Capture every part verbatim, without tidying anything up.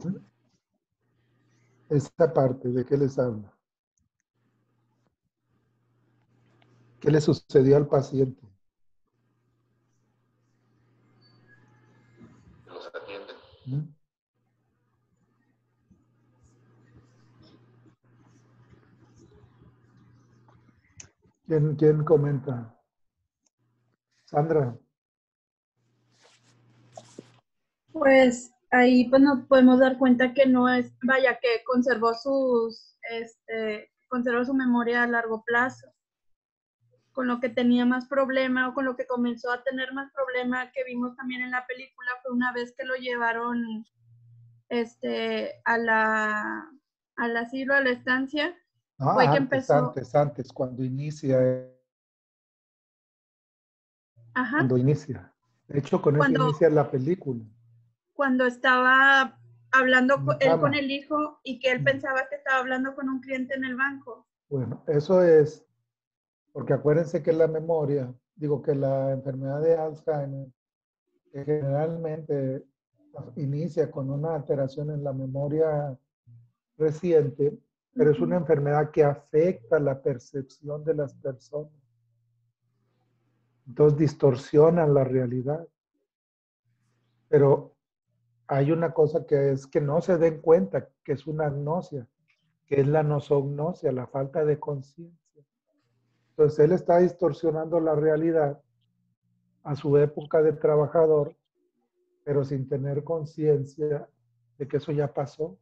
Esta parte, ¿de qué les habla? ¿Qué le sucedió al paciente? Los atienden. ¿Mm? ¿Quién, quién comenta? Sandra. Pues ahí pues nos podemos dar cuenta que no es, vaya, que conservó sus, este, conservó su memoria a largo plazo. Con lo que tenía más problema o con lo que comenzó a tener más problema que vimos también en la película fue una vez que lo llevaron este, a la, al asilo, a la estancia, No, fue que antes, empezó, antes, antes, cuando inicia, ajá, cuando inicia. De hecho, con eso cuando, inicia la película. cuando estaba hablando En con, la él con cama. el hijo y que él Mm. pensaba que estaba hablando con un cliente en el banco. Bueno, eso es, porque acuérdense que la memoria, digo que la enfermedad de Alzheimer, que generalmente inicia con una alteración en la memoria reciente, pero es una enfermedad que afecta la percepción de las personas. Entonces distorsionan la realidad. Pero hay una cosa que es que no se den cuenta que es una agnosia, que es la nosognosia, la falta de conciencia. Entonces él está distorsionando la realidad a su época de trabajador, pero sin tener conciencia de que eso ya pasó.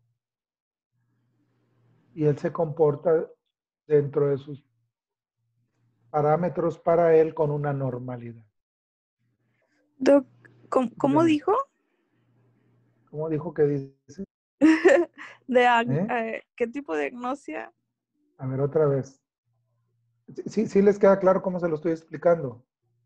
Y él se comporta dentro de sus parámetros para él con una normalidad. Doc, ¿cómo, cómo Dígame, dijo? ¿cómo dijo que dice? de ¿Eh? eh, ¿Qué tipo de agnosia? A ver, otra vez. Sí, sí les queda claro cómo se lo estoy explicando.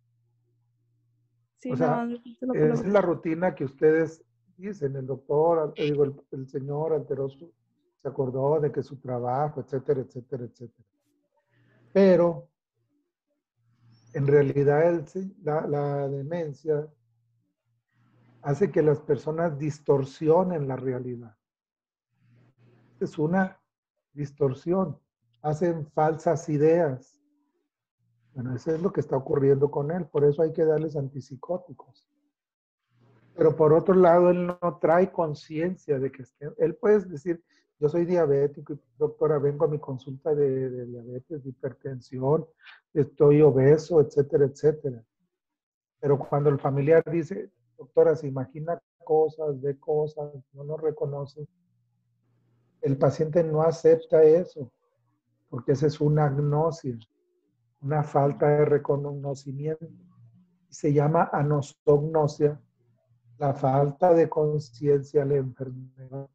Sí, O no, sea, no entiendo la esa palabra. es la rutina que ustedes dicen. El doctor, eh, digo, el, el señor alteró su, se acordó de que su trabajo, etcétera, etcétera, etcétera. Pero, en realidad, el, la, la demencia hace que las personas distorsionen la realidad. Es una distorsión. Hacen falsas ideas. Bueno, eso es lo que está ocurriendo con él. Por eso hay que darles antipsicóticos. Pero por otro lado, él no trae conciencia de que esté. Él puede decir, yo soy diabético y doctora, vengo a mi consulta de, de diabetes, de hipertensión, estoy obeso, etcétera, etcétera. Pero cuando el familiar dice, doctora, se imagina cosas, ve cosas, no nos reconoce, el paciente no acepta eso, porque esa es una agnosia, una falta de reconocimiento. Se llama anosognosia, la falta de conciencia de la enfermedad.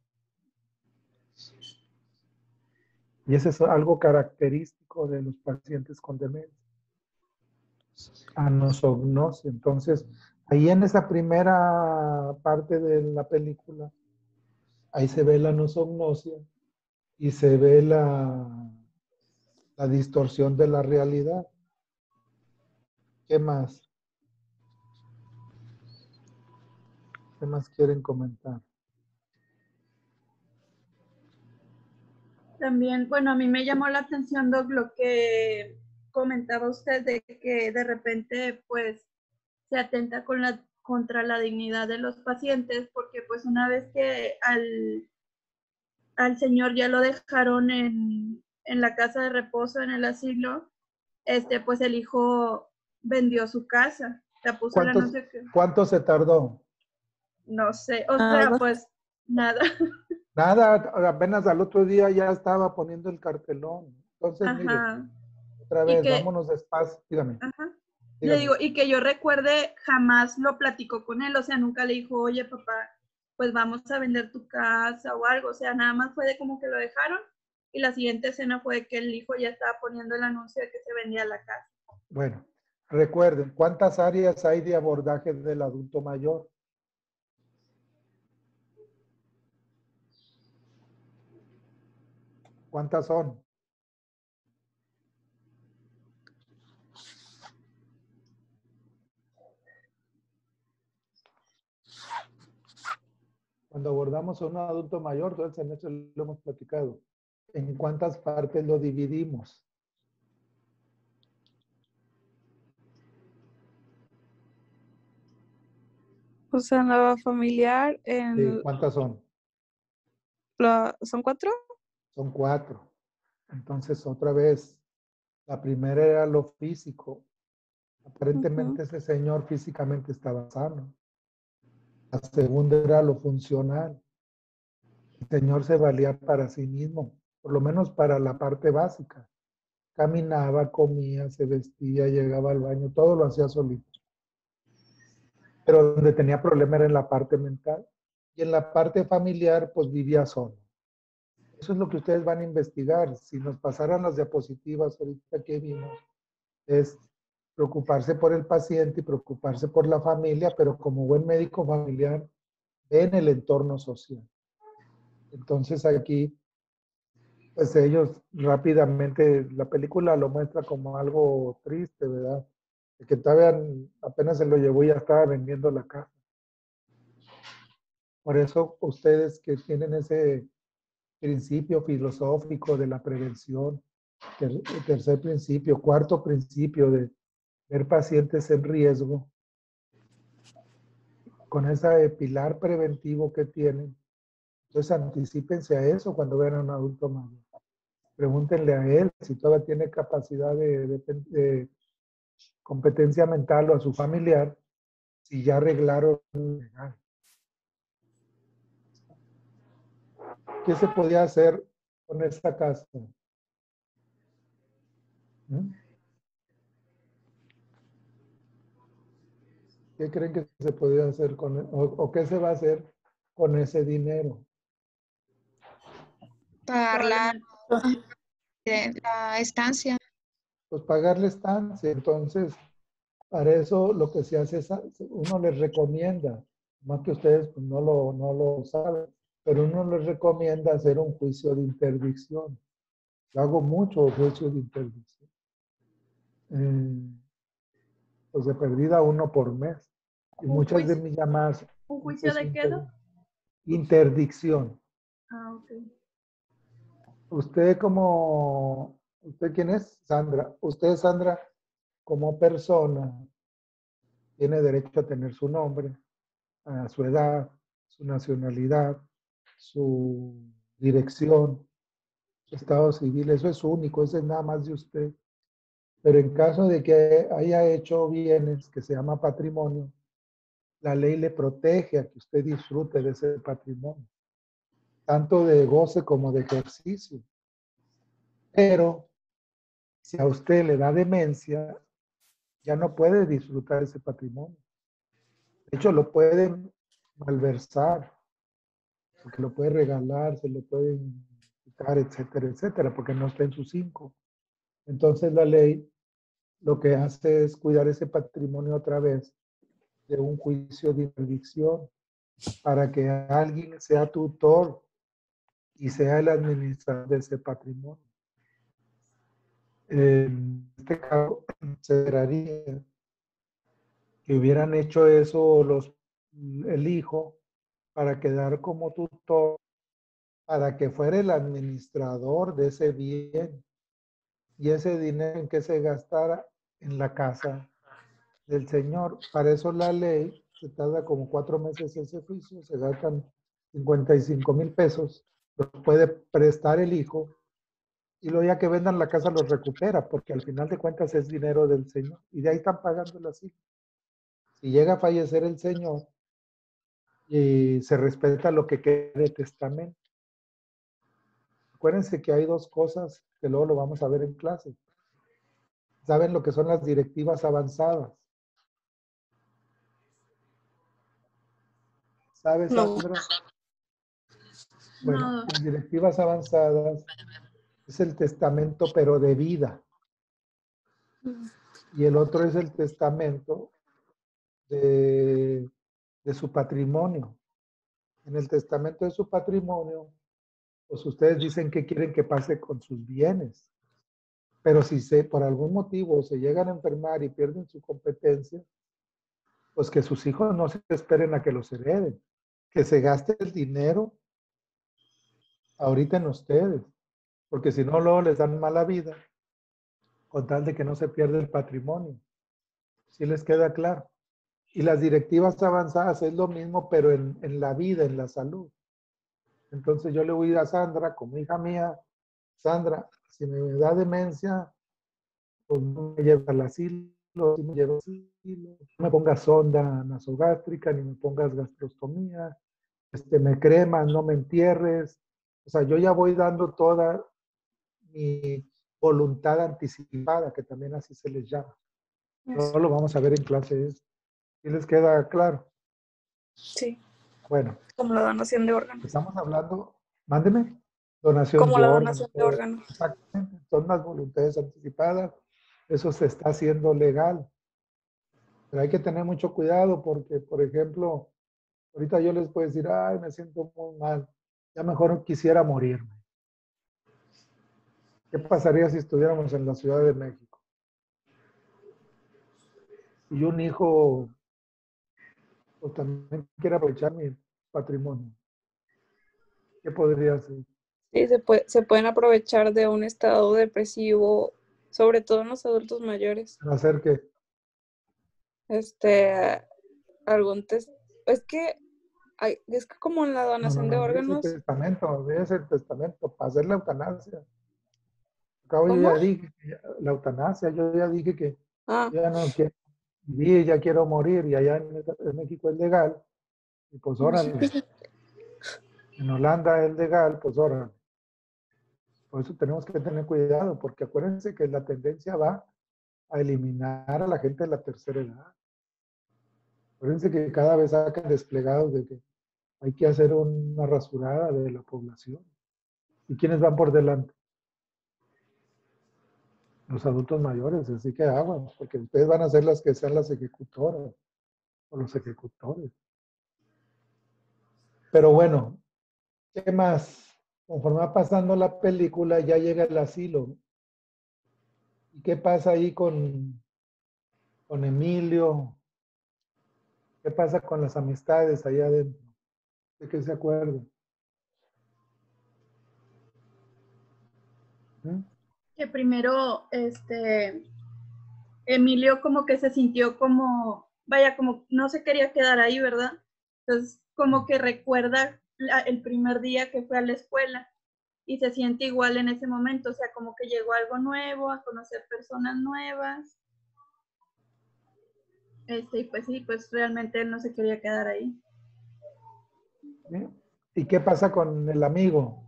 Y eso es algo característico de los pacientes con demencia. Anosognosia. Entonces, ahí en esa primera parte de la película, ahí se ve la anosognosia y se ve la, la distorsión de la realidad. ¿Qué más? ¿Qué más quieren comentar? También, bueno, a mí me llamó la atención, Doc, lo que comentaba usted de que de repente, pues, se atenta con la, contra la dignidad de los pacientes, porque pues una vez que al, al señor ya lo dejaron en, en la casa de reposo, en el asilo, este, pues el hijo vendió su casa, la puso el ¿Cuántos, anuncio que, ¿Cuánto se tardó? no sé, o Ah, sea, dos- pues nada. Nada, apenas al otro día ya estaba poniendo el cartelón. Entonces, mire, Ajá. otra Y vez, que, vámonos despacio. Dígame, ajá. Le dígame. digo, y que yo recuerde, jamás lo platicó con él, o sea, nunca le dijo, oye, papá, pues vamos a vender tu casa o algo, o sea, nada más fue de como que lo dejaron y la siguiente escena fue que el hijo ya estaba poniendo el anuncio de que se vendía la casa. Bueno, recuerden, ¿cuántas áreas hay de abordaje del adulto mayor? ¿Cuántas son? cuando abordamos a un adulto mayor, todo el semestre lo hemos platicado, ¿en cuántas partes lo dividimos? O sea, en la familiar, Sí, en ¿cuántas son? la, ¿son cuatro? Son cuatro. Entonces, otra vez, la primera era lo físico. Aparentemente Ujú. ese señor físicamente estaba sano. La segunda era lo funcional. El señor se valía para sí mismo, por lo menos para la parte básica. Caminaba, comía, se vestía, llegaba al baño, todo lo hacía solito. Pero donde tenía problema era en la parte mental. Y en la parte familiar, pues vivía solo. Eso es lo que ustedes van a investigar. Si nos pasaran las diapositivas ahorita que vimos, es preocuparse por el paciente y preocuparse por la familia, pero como buen médico familiar, en el entorno social. Entonces aquí, pues ellos rápidamente, la película lo muestra como algo triste, ¿verdad? De que todavía apenas se lo llevó y ya estaba vendiendo la casa. Por eso ustedes que tienen ese principio filosófico de la prevención, el tercer principio, cuarto principio de ver pacientes en riesgo, con ese pilar preventivo que tienen, entonces anticípense a eso cuando vean a un adulto mayor. Pregúntenle a él si todavía tiene capacidad de, de, de competencia mental o a su familiar, si ya arreglaron legal. ¿Qué se podía hacer con esta casa? ¿Mm? ¿Qué creen que se podría hacer con o, o qué se va a hacer con ese dinero? Pagar la, Probablemente. la estancia. Pues pagarle estancia. Entonces, para eso lo que se hace es, uno les recomienda, más que ustedes pues, no, lo, no lo saben, pero uno les recomienda hacer un juicio de interdicción. Yo hago mucho juicio de interdicción. Eh, pues de perdida uno por mes. Y ¿Un muchas de juicio, mis llamadas, un un juicio juicio de inter, quedo? interdicción. Ah, ok. Usted como, ¿usted quién es? Sandra. Usted, Sandra, como persona, tiene derecho a tener su nombre, a su edad, su nacionalidad, su dirección, su estado civil. Eso es único, eso es nada más de usted. Pero en caso de que haya hecho bienes que se llama patrimonio, la ley le protege a que usted disfrute de ese patrimonio, tanto de goce como de ejercicio. Pero si a usted le da demencia, ya no puede disfrutar ese patrimonio. De hecho, lo pueden malversar, porque lo puede regalar, se lo pueden quitar, etcétera, etcétera, porque no está en sus cinco. Entonces la ley lo que hace es cuidar ese patrimonio otra vez de un juicio de interdicción para que alguien sea tutor y sea el administrador de ese patrimonio. En este caso, se esperaría que hubieran hecho eso los, el hijo para quedar como tutor, para que fuera el administrador de ese bien y ese dinero en que se gastara en la casa del señor. Para eso la ley se tarda como cuatro meses ese juicio, se gastan cincuenta y cinco mil pesos, los puede prestar el hijo y luego ya que vendan la casa los recupera, porque al final de cuentas es dinero del señor y de ahí están pagando las hijas. Si llega a fallecer el señor y se respeta lo que quede de testamento. Acuérdense que hay dos cosas que luego lo vamos a ver en clase. ¿Saben lo que son las directivas avanzadas? ¿Sabes, No. Sandra? Bueno, No, las directivas avanzadas es el testamento, pero de vida. Y el otro es el testamento de, de su patrimonio. En el testamento de su patrimonio, pues ustedes dicen que quieren que pase con sus bienes. Pero si se, por algún motivo se llegan a enfermar y pierden su competencia, pues que sus hijos no se esperen a que los hereden. que se gaste el dinero ahorita en ustedes, porque si no, luego les dan mala vida, con tal de que no se pierda el patrimonio. ¿Sí les queda claro? Y las directivas avanzadas es lo mismo, pero en, en la vida, en la salud. Entonces yo le voy a ir a Sandra, como hija mía, Sandra, si me da demencia, pues no me lleva al asilo, si me lleva al asilo, no me pongas sonda nasogástrica, ni me pongas gastrostomía, este, me cremas, no me entierres. O sea, yo ya voy dando toda mi voluntad anticipada, que también así se les llama. No lo vamos a ver en clase. ¿Sí les queda claro? Sí, Bueno, como la donación de órganos. estamos hablando, mándeme, donación Como de la órganos. donación de todo. órganos. Exactamente, son las voluntades anticipadas. Eso se está haciendo legal. Pero hay que tener mucho cuidado porque, por ejemplo, ahorita yo les puedo decir, ay, me siento muy mal, ya mejor quisiera morirme. ¿Qué pasaría si estuviéramos en la Ciudad de México? Y un hijo pues, también quiere aprovechar mi patrimonio. ¿Qué podría hacer? Sí, se, puede, se pueden aprovechar de un estado depresivo, sobre todo en los adultos mayores. Hacer que Este, algún test. Es que, hay, es que como en la no, no, donación de no, ese órganos, testamento, ese testamento para hacer la eutanasia. Acabo yo ¿cómo? ya dije, que ya- la eutanasia, yo ya dije que Ah, yo ya no quiero vivir, ya quiero morir, y allá en, en México es legal, y pues órale. En Holanda es legal, pues órale. Por eso tenemos que tener cuidado, porque acuérdense que la tendencia va a eliminar a la gente de la tercera edad. Acuérdense que cada vez sacan desplegados de que hay que hacer una rasurada de la población. ¿Y quiénes van por delante? Los adultos mayores, así que aguas, porque ustedes van a ser las que sean las ejecutoras o los ejecutores. Pero bueno, ¿qué más? Conforme va pasando la película, ya llega el asilo. ¿Y qué pasa ahí con, con Emilio? ¿Qué pasa con las amistades allá adentro? ¿De qué se acuerdan? ¿Mm? Que primero, este, Emilio como que se sintió como, vaya, como no se quería quedar ahí, ¿verdad? Entonces, como que recuerda la- el primer día que fue a la escuela y se siente igual en ese momento, o sea, como que llegó algo nuevo, a conocer personas nuevas. Este, y pues sí, pues realmente él no se quería quedar ahí. ¿Sí? ¿Y qué pasa con el amigo?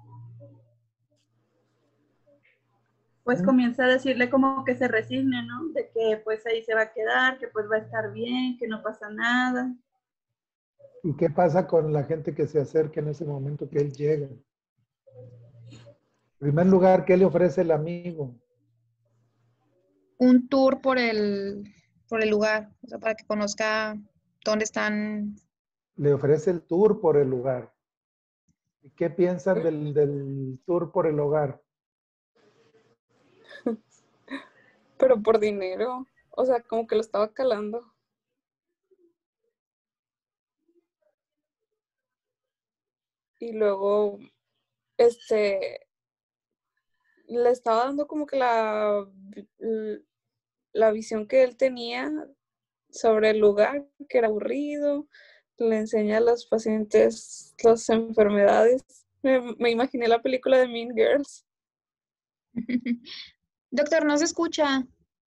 Pues ¿Mm? comienza a decirle como que se resigne, ¿no? De que pues ahí se va a quedar, que pues va a estar bien, que no pasa nada. ¿Y qué pasa con la gente que se acerca en ese momento que él llega? En primer lugar, ¿qué le ofrece el amigo? Un tour por el, por el lugar, o sea, para que conozca dónde están. Le ofrece el tour por el lugar. ¿Y qué piensan del, del tour por el hogar? pero por dinero. O sea, como que lo estaba calando. Y luego, este, le estaba dando como que la, la visión que él tenía sobre el lugar, que era aburrido, le enseña a los pacientes las enfermedades. Me, me imaginé la película de Mean Girls. Doctor, no se escucha.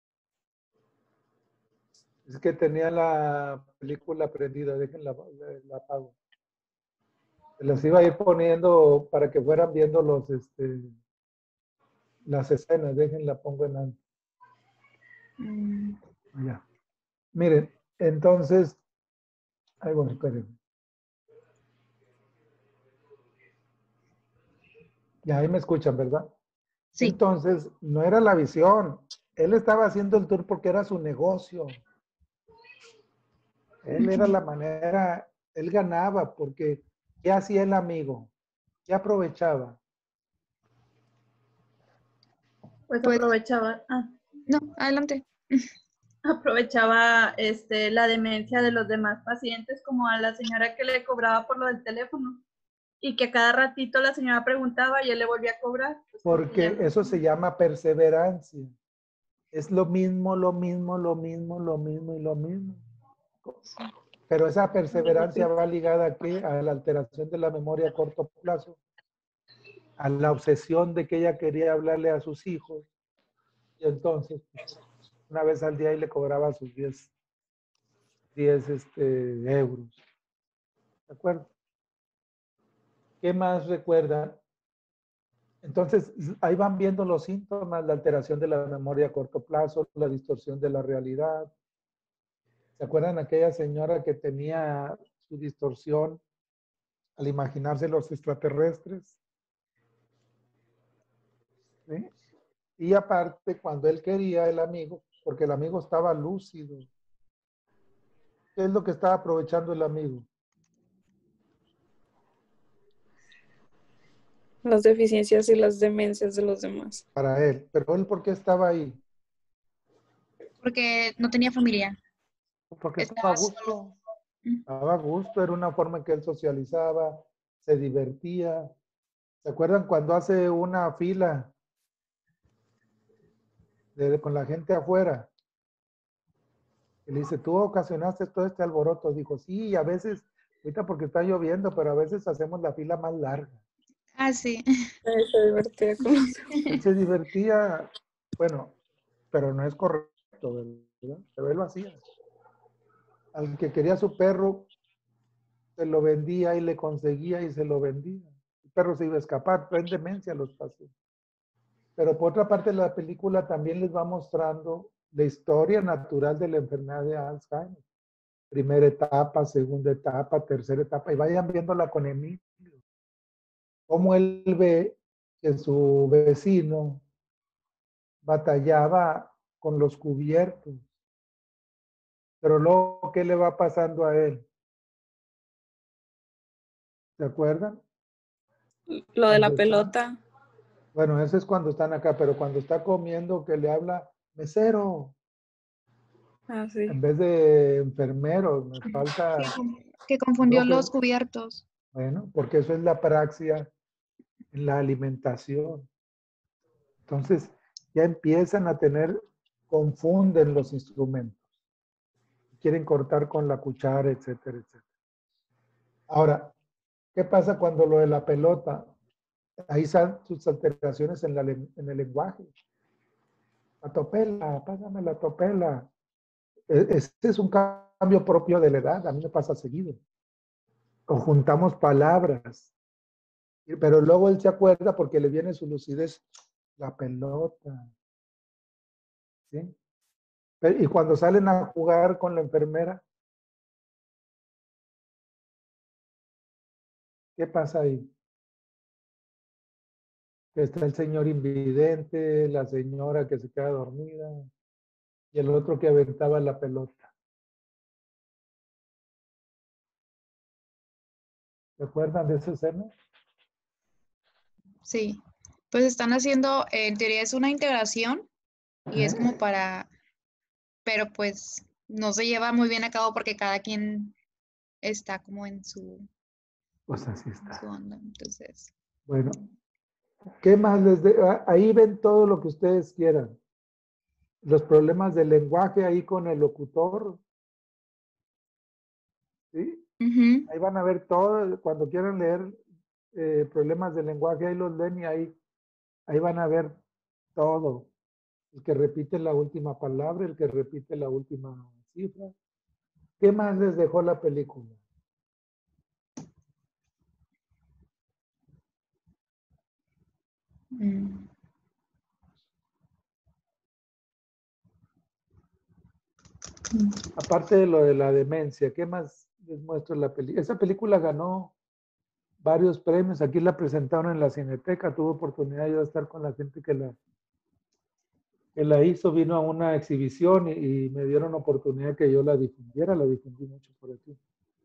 Es que tenía la película prendida, déjenla, la, la apago. Se las iba a ir poniendo para que fueran viendo los, este, las escenas, déjenla, pongo en alto. Mm, Ya. Miren, entonces, ay, bueno, espérenme. Ya ahí me escuchan, ¿verdad? sí. Entonces, no era la visión. Él estaba haciendo el tour porque era su negocio. Él era la manera, él ganaba porque ¿qué hacía el amigo? ¿Qué aprovechaba? Pues Pues aprovechaba. Ah, no, adelante. aprovechaba este, la demencia de los demás pacientes, como a la señora que le cobraba por lo del teléfono, y que cada ratito la señora preguntaba y él le volvía a cobrar. Pues Porque ya... eso se llama perseverancia. Es lo mismo, lo mismo, lo mismo, lo mismo y lo mismo. Pero esa perseverancia va ligada ¿a qué? A la alteración de la memoria a corto plazo, a la obsesión de que ella quería hablarle a sus hijos. Y entonces, pues, una vez al día y le cobraba sus diez, diez este, euros. ¿De acuerdo? ¿Qué más recuerdan? Entonces, ahí van viendo los síntomas, la alteración de la memoria a corto plazo, la distorsión de la realidad. ¿Se acuerdan aquella señora que tenía su distorsión al imaginarse los extraterrestres? ¿Sí? Y aparte, cuando él quería el amigo, porque el amigo estaba lúcido, ¿qué es lo que estaba aprovechando el amigo? Las deficiencias y las demencias de los demás. Para él. Pero él, ¿por qué estaba ahí? Porque no tenía familia. Porque estaba a Estaba solo. gusto. Estaba a gusto, era una forma en que él socializaba, se divertía. ¿Se acuerdan cuando hace una fila de, con la gente afuera? Y le dice, tú ocasionaste todo este alboroto. Dijo, sí, y a veces, ahorita porque está lloviendo, pero a veces hacemos la fila más larga. Ah, sí. Ay, se divertía con los Él se divertía, bueno, pero no es correcto, ¿verdad? Pero él lo hacía. Al que quería su perro, se lo vendía y le conseguía y se lo vendía. El perro se iba a escapar, traen demencia los pacientes. Pero por otra parte, la película también les va mostrando la historia natural de la enfermedad de Alzheimer. Primera etapa, segunda etapa, tercera etapa, y vayan viéndola con Emilio. Cómo él ve que su vecino batallaba con los cubiertos. Pero luego, ¿qué le va pasando a él? ¿Se acuerdan? Lo de la Cuando pelota. Está, bueno, eso es cuando están acá, pero cuando está comiendo que le habla mesero. Ah, sí. En vez de enfermero, me falta... Que, que confundió creo que- los cubiertos. Bueno, porque eso es la praxia en la alimentación. Entonces, ya empiezan a tener, confunden los instrumentos. Quieren cortar con la cuchara, etcétera, etcétera. Ahora, ¿qué pasa cuando lo de la pelota? Ahí están sus alteraciones en, la, en el lenguaje. La topela, pásame la topela. Este es un cambio propio de la edad, a mí me pasa seguido. Conjuntamos palabras, pero luego él se acuerda porque le viene su lucidez, la pelota. ¿Sí? Y cuando salen a jugar con la enfermera, ¿qué pasa ahí? Que está el señor invidente, la señora que se queda dormida y el otro que aventaba la pelota. ¿Se acuerdan de esa escena? Sí. Pues están haciendo, en teoría es una integración y es como para, pero pues no se lleva muy bien a cabo porque cada quien está como en su, Pues así en está. su onda. Entonces, Bueno, ¿qué más les de? Ahí ven todo lo que ustedes quieran. Los problemas del lenguaje ahí con el locutor. ¿Sí? ujú. Ahí van a ver todo, cuando quieran leer eh, problemas del lenguaje, ahí los leen y ahí, ahí van a ver todo. El que repite la última palabra, el que repite la última cifra. ¿Qué más les dejó la película? Mm. Aparte de lo de la demencia, ¿qué más les muestro en la película? Esa película ganó varios premios. Aquí la presentaron en la Cineteca. Tuve oportunidad yo de estar con la gente que la, que la hizo. Vino a una exhibición y, y me dieron oportunidad que yo la difundiera. La difundí mucho por aquí.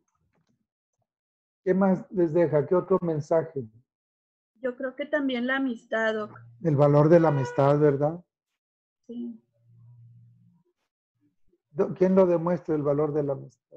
¿Qué más les deja? ¿Qué otro mensaje? Yo creo que también la amistad, Doc. El valor de la amistad, ¿verdad? Sí. Do- ¿Quién lo demuestra el valor de la amistad?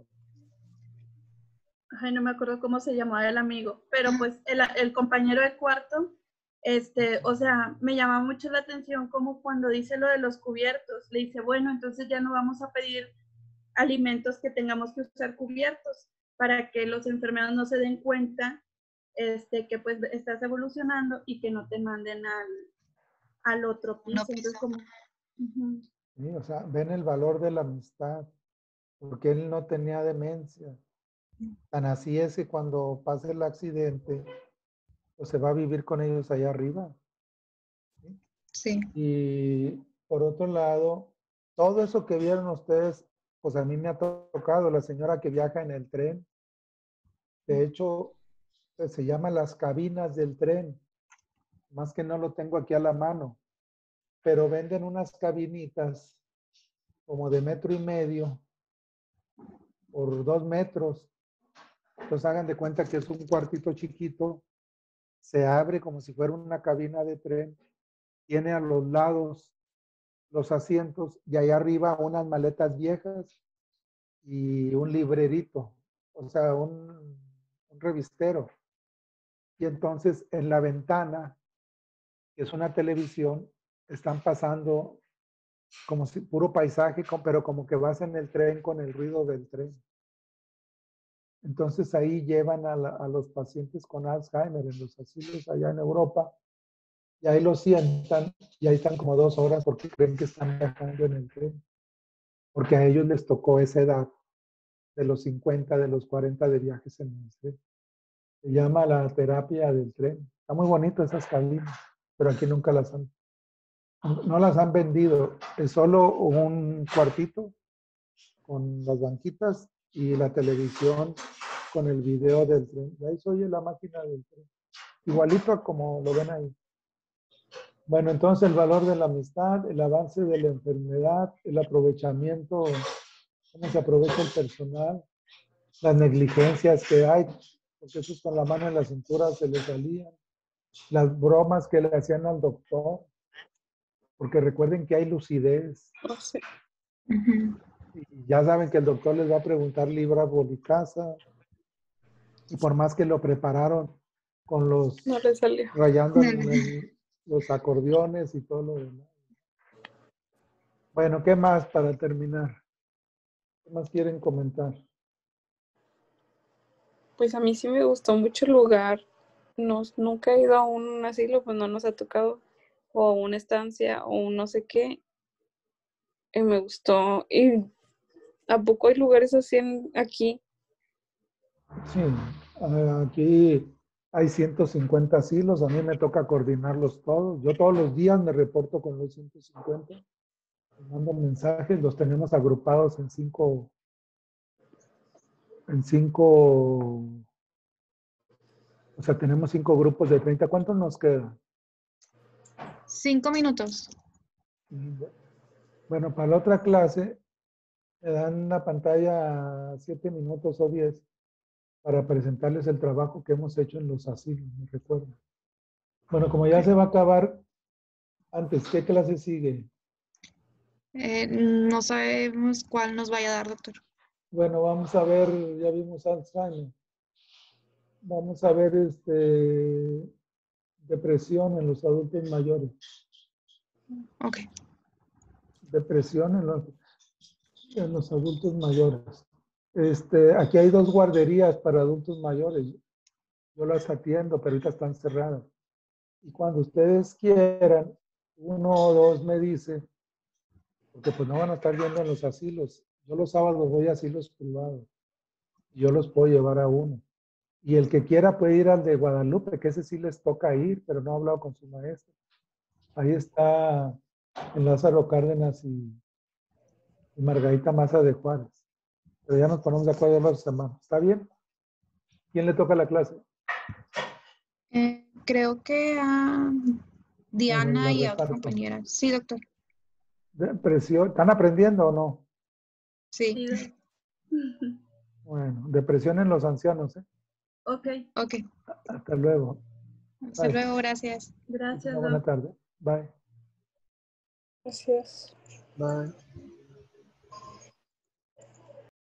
Ay, no me acuerdo cómo se llamaba el amigo, pero pues el, el compañero de cuarto, este, o sea, me llama mucho la atención como cuando dice lo de los cubiertos, le dice, bueno, entonces ya no vamos a pedir alimentos que tengamos que usar cubiertos para que los enfermeros no se den cuenta este, que pues estás evolucionando y que no te manden al, al otro piso. No, Entonces, como, uh-huh. Sí, o sea, ven el valor de la amistad, porque él no tenía demencia. Tan así es que cuando pase el accidente, pues se va a vivir con ellos allá arriba. ¿Sí? Sí. Y por otro lado, todo eso que vieron ustedes, pues a mí me ha tocado, la señora que viaja en el tren. De hecho, pues, se llama las cabinas del tren. Más que no lo tengo aquí a la mano. Pero venden unas cabinitas como de metro y medio por dos metros. Entonces hagan de cuenta que es un cuartito chiquito, se abre como si fuera una cabina de tren, tiene a los lados los asientos y allá arriba unas maletas viejas y un librerito, o sea, un, un revistero. Y entonces en la ventana, que es una televisión, están pasando como si puro paisaje, pero como que vas en el tren con el ruido del tren. Entonces ahí llevan a, la, a los pacientes con Alzheimer en los asilos allá en Europa y ahí los sientan y ahí están como dos horas porque creen que están viajando en el tren. Porque a ellos les tocó esa edad de los cincuenta, de los cuarenta de viajes en el tren. Se llama la terapia del tren. Está muy bonito esas cabinas, pero aquí nunca las han, no las han vendido. Es solo un cuartito con las banquitas y la televisión con el video del tren. Y ahí se oye la máquina del tren. Igualito a como lo ven ahí. Bueno, entonces el valor de la amistad, el avance de la enfermedad, el aprovechamiento, cómo se aprovecha el personal, las negligencias que hay, porque esos con la mano en la cintura se les salían, las bromas que le hacían al doctor, porque recuerden que hay lucidez. No sé. Uh-huh. Y ya saben que el doctor les va a preguntar libra bolicasa, y por más que lo prepararon con los No le salió. rayando en el, los acordeones y todo lo demás. Bueno, ¿qué más para terminar? ¿Qué más quieren comentar? Pues a mí sí me gustó mucho el lugar. Nos, nunca he ido a un asilo, pues no nos ha tocado, o a una estancia, o un no sé qué. Y me gustó. ¿Y a poco hay lugares así en, aquí? Sí, aquí hay ciento cincuenta asilos, a mí me toca coordinarlos todos. Yo todos los días me reporto con los ciento cincuenta, me mandan mensajes, los tenemos agrupados en cinco, en cinco, o sea, tenemos cinco grupos de treinta. ¿Cuántos nos quedan? Cinco minutos. Bueno, para la otra clase me dan una pantalla siete minutos o diez para presentarles el trabajo que hemos hecho en los asilos, me recuerdo. Bueno, como ya se va a acabar, antes, ¿qué clase sigue? Eh, no sabemos cuál nos vaya a dar, doctor. Bueno, vamos a ver, ya vimos Alzheimer. Vamos a ver este, depresión en los adultos mayores. Ok. Depresión en los, en los adultos mayores. Este, aquí hay dos guarderías para adultos mayores. Yo las atiendo, pero ahorita están cerradas. Y cuando ustedes quieran, uno o dos me dice, porque pues no van a estar yendo en los asilos. Yo los sábados voy a asilos privados. Yo los puedo llevar a uno. Y el que quiera puede ir al de Guadalupe, que ese sí les toca ir, pero no ha hablado con su maestro. Ahí está en Lázaro Cárdenas y, y Margarita Maza de Juárez. Pero ya nos ponemos de acuerdo los semanas. ¿Está bien? ¿Quién le toca la clase? Eh, creo que a Diana Bueno, y la a otra reparto. compañera. Sí, doctor. Depresión. ¿Están aprendiendo o no? Sí. Sí. Bueno, depresión en los ancianos, ¿eh? Ok, Ok. Hasta luego. Hasta Bye. luego, gracias. Una gracias, buena Doc. tarde. Bye. Gracias. Bye.